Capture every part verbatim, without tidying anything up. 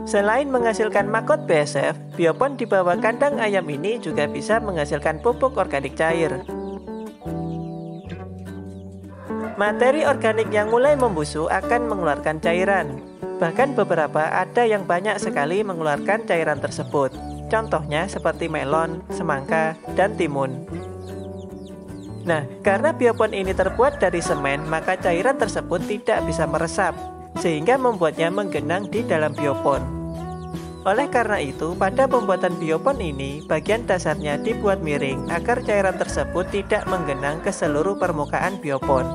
Selain menghasilkan maggot B S F, biopon di bawah kandang ayam ini juga bisa menghasilkan pupuk organik cair. Materi organik yang mulai membusuk akan mengeluarkan cairan. Bahkan beberapa ada yang banyak sekali mengeluarkan cairan tersebut. Contohnya seperti melon, semangka, dan timun. Nah, karena biopon ini terbuat dari semen, maka cairan tersebut tidak bisa meresap, sehingga membuatnya menggenang di dalam biopon. Oleh karena itu, pada pembuatan biopon ini, bagian dasarnya dibuat miring agar cairan tersebut tidak menggenang ke seluruh permukaan biopon.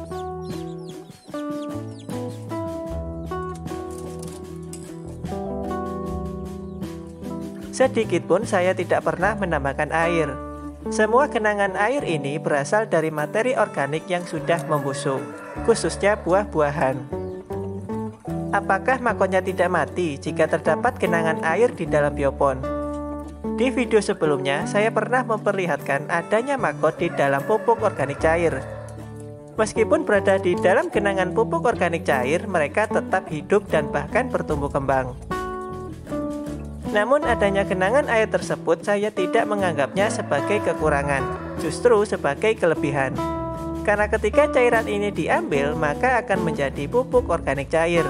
Sedikit pun saya tidak pernah menambahkan air. Semua genangan air ini berasal dari materi organik yang sudah membusuk, khususnya buah-buahan. Apakah magotnya tidak mati jika terdapat genangan air di dalam biopon? Di video sebelumnya, saya pernah memperlihatkan adanya maggot di dalam pupuk organik cair. Meskipun berada di dalam genangan pupuk organik cair, mereka tetap hidup dan bahkan bertumbuh kembang. Namun adanya genangan air tersebut saya tidak menganggapnya sebagai kekurangan, justru sebagai kelebihan. Karena ketika cairan ini diambil, maka akan menjadi pupuk organik cair.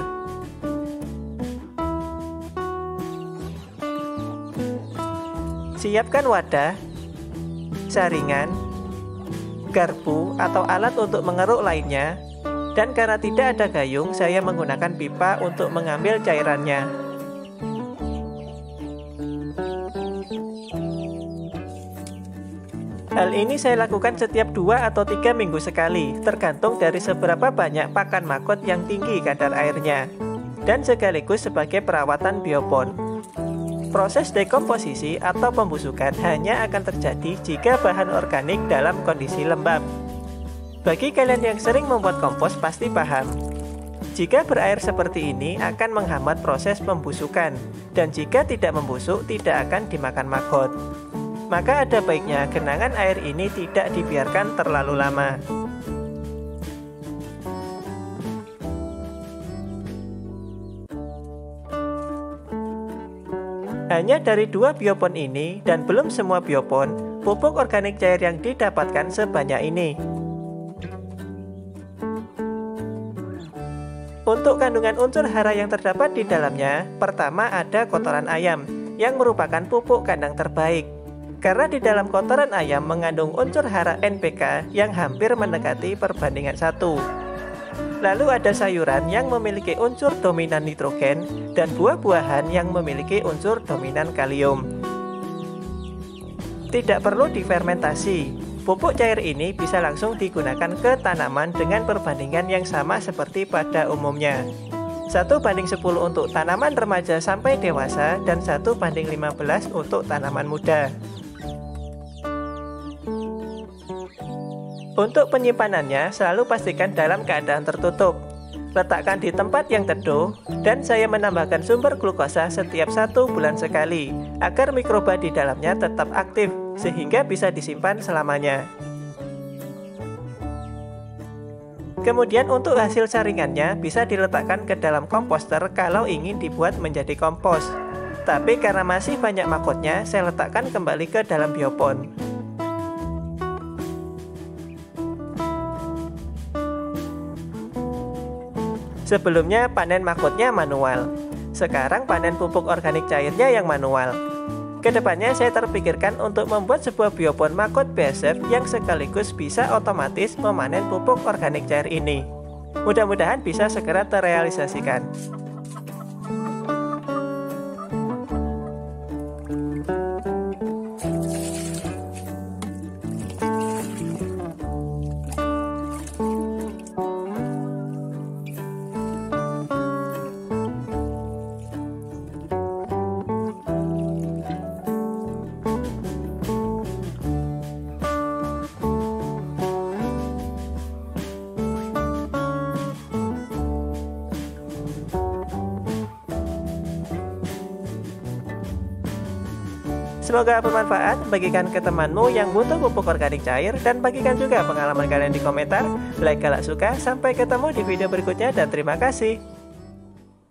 Siapkan wadah, saringan, garpu atau alat untuk mengeruk lainnya, dan karena tidak ada gayung, saya menggunakan pipa untuk mengambil cairannya. Hal ini saya lakukan setiap dua atau tiga minggu sekali, tergantung dari seberapa banyak pakan maggot yang tinggi kadar airnya, dan sekaligus sebagai perawatan biopon. Proses dekomposisi atau pembusukan hanya akan terjadi jika bahan organik dalam kondisi lembab. Bagi kalian yang sering membuat kompos pasti paham. Jika berair seperti ini akan menghambat proses pembusukan, dan jika tidak membusuk tidak akan dimakan maggot. Maka ada baiknya genangan air ini tidak dibiarkan terlalu lama. Hanya dari dua biopon ini dan belum semua biopon, pupuk organik cair yang didapatkan sebanyak ini. Untuk kandungan unsur hara yang terdapat di dalamnya, pertama ada kotoran ayam, yang merupakan pupuk kandang terbaik. Karena di dalam kotoran ayam mengandung unsur hara N P K yang hampir mendekati perbandingan satu. Lalu ada sayuran yang memiliki unsur dominan nitrogen dan buah-buahan yang memiliki unsur dominan kalium. Tidak perlu difermentasi. Pupuk cair ini bisa langsung digunakan ke tanaman dengan perbandingan yang sama seperti pada umumnya. satu banding sepuluh untuk tanaman remaja sampai dewasa dan satu banding lima belas untuk tanaman muda. Untuk penyimpanannya, selalu pastikan dalam keadaan tertutup. Letakkan di tempat yang teduh, dan saya menambahkan sumber glukosa setiap satu bulan sekali, agar mikroba di dalamnya tetap aktif, sehingga bisa disimpan selamanya. Kemudian untuk hasil saringannya, bisa diletakkan ke dalam komposter kalau ingin dibuat menjadi kompos. Tapi karena masih banyak maggotnya, saya letakkan kembali ke dalam biopon. Sebelumnya panen maggotnya manual, sekarang panen pupuk organik cairnya yang manual. Kedepannya saya terpikirkan untuk membuat sebuah biopon maggot B S F yang sekaligus bisa otomatis memanen pupuk organik cair ini. Mudah-mudahan bisa segera terrealisasikan. Semoga bermanfaat, bagikan ke temanmu yang butuh pupuk organik cair, dan bagikan juga pengalaman kalian di komentar. Like kalau suka, sampai ketemu di video berikutnya dan terima kasih.